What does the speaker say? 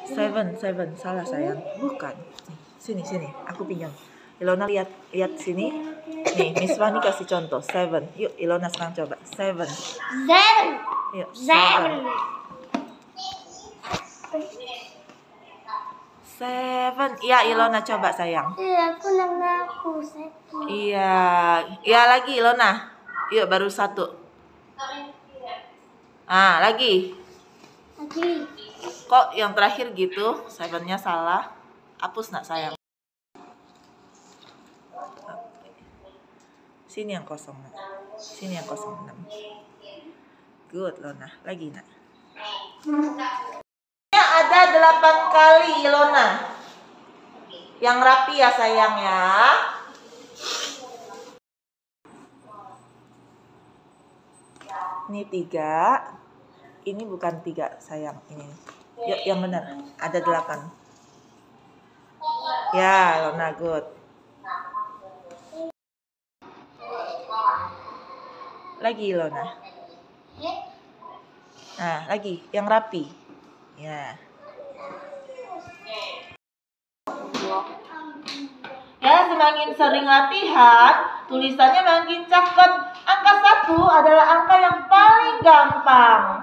Seven, salah sayang. Bukan. Sini, aku pinjam. Ilona lihat sini. Nih, Miss Wani kasih contoh. 7. Yuk, Ilona sekarang coba. 7. Yuk, 7. 7. Iya, Ilona coba sayang. Iya, aku nggak Iya lagi Ilona. Yuk, baru 1. Lagi. Kok yang terakhir gitu? 7-nya salah. Hapus nak sayang. Sini yang kosong nak. Sini yang kosong 6. Good Lona. Lagi nak. Ada 8 kali Ilona. Yang rapi ya sayang ya. Ini 3. Ini bukan 3 sayang. Ini. Yuk yang benar. Ada 8. Ya Lona good. Lagi Ilona. Nah lagi yang rapi. Ya. Ya, semakin sering latihan, tulisannya makin cakep. Angka 1 adalah angka yang paling gampang.